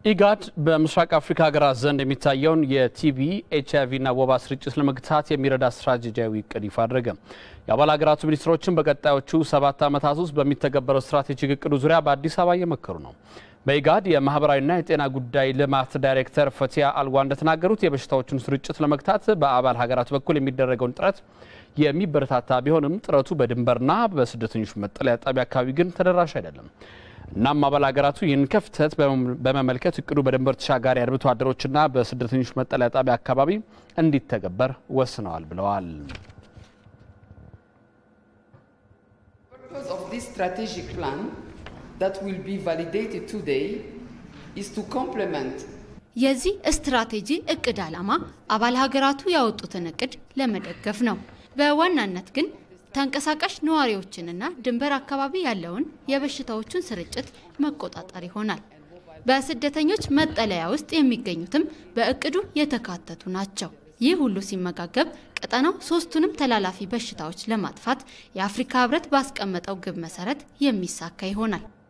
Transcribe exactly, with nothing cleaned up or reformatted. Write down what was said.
ኢጋድ በምስራቅ አፍሪካ ሀገራት ዘንድ የሚታየውን የቲቢ ኤችአይቪ እና ወባ ስርጭት ለመግታት የሚረዳ ስትራቴጂያዊ እቅድ ይፋ አደረገ። የአባል ሀገራቱ ሚኒስትሮችን በቀጣዮቹ ሰባት ዓመታት ውስጥ በሚተገበረው ስትራቴጂክ እቅዱ ዙሪያ በአዲስ አበባ እየመከሩ ነው። በኢጋድ የማህበራዊና የጤና ጉዳይ ልማት ዳይሬክተር ፈቲያ አልዋ እንደተናገሩት የበሽታዎችን ስርጭት ለመግታት በአባል ሀገራት በኩል የሚደረገውን ጥረት የሚበረታታ ቢሆንም ጥረቱ በድንበርና በስደተኞች መጠለያ ጣቢያ አካባቢ ግን ተደራሽ አይደለም። እናም አባል ሀገራቱ ይህን ክፍተት በመመልከት እቅዱ በድንበር ተሻጋሪ አርብቶ አደሮችና በስደተኞች መጠለያ ጣቢያ አካባቢ እንዲተገበር ወስነዋል ብለዋል። The purpose of this strategic plan that will be validated today is to complement የዚህ ስትራቴጂ እቅድ ዓላማ አባል ሀገራቱ ያወጡትን እቅድ ለመደገፍ ነው። በዋናነት ግን ተንቀሳቃሽ ነዋሪዎችንና ድንበር አካባቢ ያለውን የበሽታዎችን ስርጭት መቆጣጠር ይሆናል። በስደተኞች መጠለያ ውስጥ የሚገኙትም በእቅዱ የተካተቱ ናቸው። ይህ ሁሉ ሲመጋገብ ቀጠናው ሶስቱንም ተላላፊ በሽታዎች ለማጥፋት የአፍሪካ ህብረት ባስቀመጠው ግብ መሰረት የሚሳካ ይሆናል።